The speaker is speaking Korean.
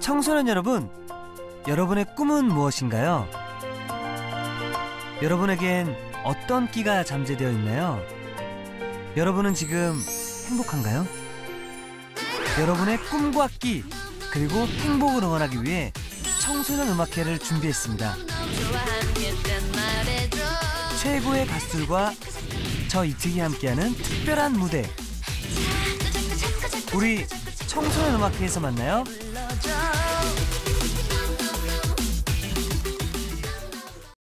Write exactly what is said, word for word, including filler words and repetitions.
청소년 여러분, 여러분의 꿈은 무엇인가요? 여러분에겐 어떤 끼가 잠재되어 있나요? 여러분은 지금 행복한가요? 여러분의 꿈과 끼, 그리고 행복을 응원하기 위해 청소년 음악회를 준비했습니다. 최고의 가수들과 저 이특이 함께하는 특별한 무대. 우리 청소년 음악회에서 만나요.